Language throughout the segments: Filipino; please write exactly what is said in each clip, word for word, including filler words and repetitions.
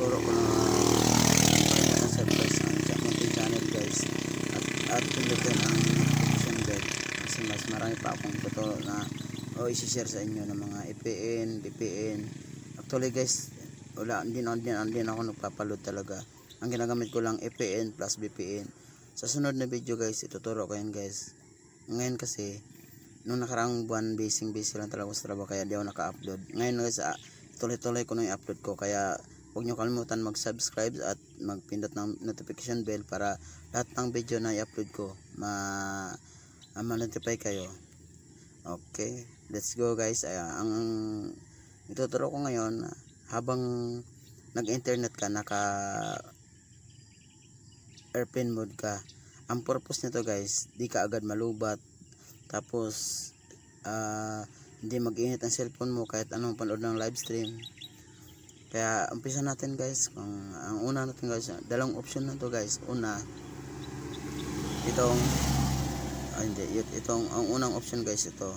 ituturo ko na kalimutan subscribe sa aking channel guys, at, at pindutin ang notification bell kasi mas marami pa akong tuturo na o isi-share sa inyo ng mga E P N, V P N. Actually guys, wala, hindi na din, din ako nagpapaload talaga. Ang ginagamit ko lang E P N plus V P N. Sa sunod na video guys, ituturo ko yan guys. Ngayon kasi nung nakaraang buwan, busy busy lang talaga sa trabaho, kaya di ako naka-upload. Ngayon guys, ah, tuloy-tuloy ko na i-upload ko, kaya huwag nyo kalimutan mag-subscribe at magpindot ng notification bell para lahat ng video na i-upload ko ma ma-notify kayo. Okay, let's go guys. Ay, ang ituturo ko ngayon, habang nag-internet ka, naka airplane mode ka, ang purpose nito guys, di ka agad malubat, tapos uh, hindi mag-init ang cellphone mo kahit anong panood ng live stream. Kaya umpisa natin guys. Kung ang una natin guys, dalawang option na to guys. Una, itong ah, hindi, itong ang unang option guys, ito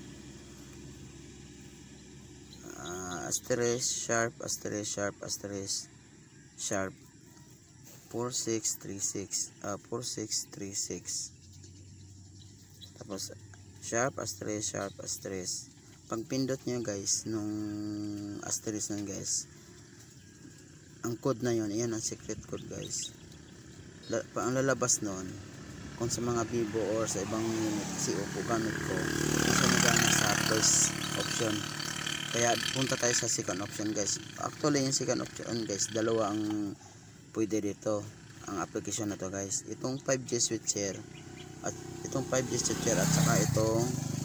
uh, asterisk sharp asterisk sharp asterisk sharp four six three six, uh, four six three six, tapos sharp asterisk sharp asterisk. Pag pindot nyo guys nung asterisk na guys, ang code na yon, iyan ang secret code guys. La, ang lalabas nun kung sa mga Vivo or sa ibang unit, kasi upo gamit ko, kasi nagana sa first option. Kaya punta tayo sa second option guys. Actually yung second option guys, dalawa ang pwede dito, ang application na to guys. Itong five G switcher at itong five G switcher at saka itong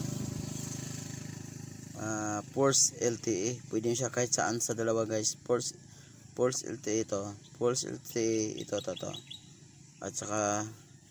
uh, Force L T E. Pwede siya kahit saan sa dalawa guys. Force Force L T E ito, Force L T E ito, to, to. At saka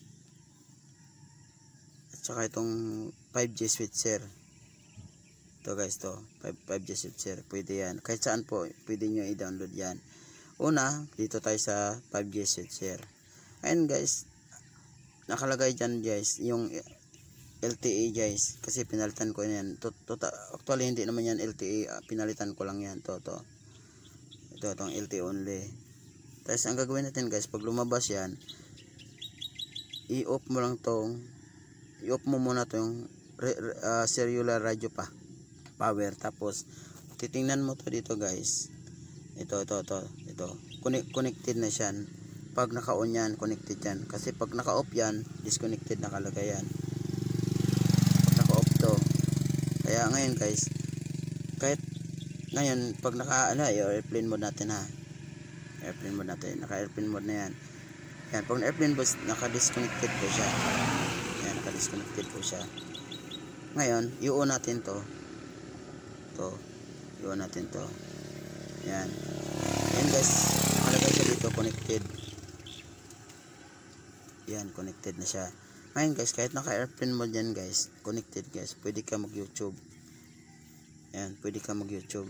at saka itong five G switcher. Ito guys, to five G switcher. Pwede yan. Kahit saan po pwede nyo i-download yan. Una, dito tayo sa five G switcher. Ayun guys, nakalagay dyan guys yung L T E guys, kasi pinalitan ko yan. Actually hindi naman yan L T E, pinalitan ko lang yan. To, to. Ito, itong L T E only. Tapos ang gagawin natin guys, pag lumabas yan, i-off mo lang tong i-off mo muna tong uh, cellular radio pa power. Tapos titingnan mo to dito guys, ito ito ito ito connected na siya. Pag naka-on yan, connected yan. Kasi pag naka-off yan, disconnected nakalagay yan. Pag naka-off to. Kaya ngayon guys, kahit ngayon pag naka ano, airplane mode natin ha, airplane mode natin, naka airplane mode na yan. Yan, pag airplane mode, naka-disconnected po siya. Yan, naka-disconnected po siya. Ngayon, i-on natin to. To, i-on natin to. Yan. Yan guys, nakalagay siya dito, connected. Yan, connected na siya. Ngayon guys, kahit naka airplane mode yan guys, connected guys, pwede ka mag YouTube. Yan, pwede ka mag YouTube.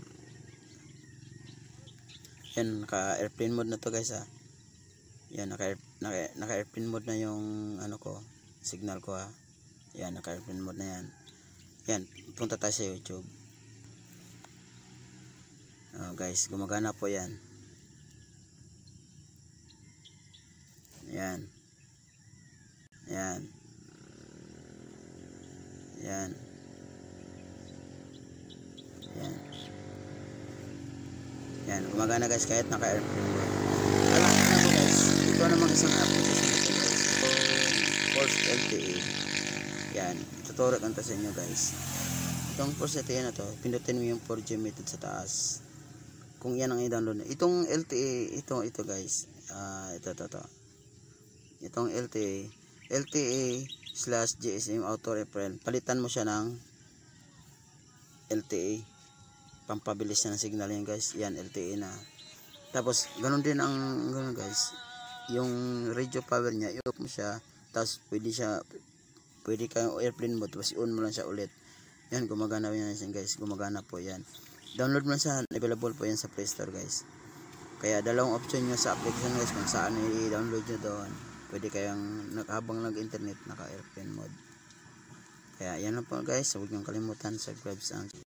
Yan, naka airplane mode na to guys ha. Yan, naka, naka, naka airplane mode na yung ano ko, signal ko ha. Yan, naka airplane mode na yan. Yan, punta tayo sa YouTube. Oh, guys, gumagana po yan. Yan. Yan. Yan. Yan. Yan, gumagana guys kahit naka-airplane mode. Alam ko na guys, ito namang isang application ito guys. Force L T E. Yan, tuturo ko sa inyo guys. Itong Force L T E na to, pindutin mo yung four G method sa taas. Kung yan ang i-download. Itong L T E, ito, ito guys. Uh, ito, ito, ito. Itong L T E, L T E slash G S M auto referral. Palitan mo siya ng L T E. Pampabilis na ng signal yan guys. Yan, L T E na. Tapos, ganun din ang, ganun guys. Yung radio power niya, i-off mo siya. Tapos, pwede siya, pwede kayong airplane mode. Tapos, i-on mo lang siya ulit. Yan, gumagana yan guys. Gumagana po yan. Download mo lang siya. Available po yan sa Play Store guys. Kaya, dalawang option nyo sa application guys. Kung saan i-download nyo doon. Pwede kayang, habang nag-internet, naka-airplane mode. Kaya, yan lang po guys. Huwag nyo kalimutan. Subscribe sa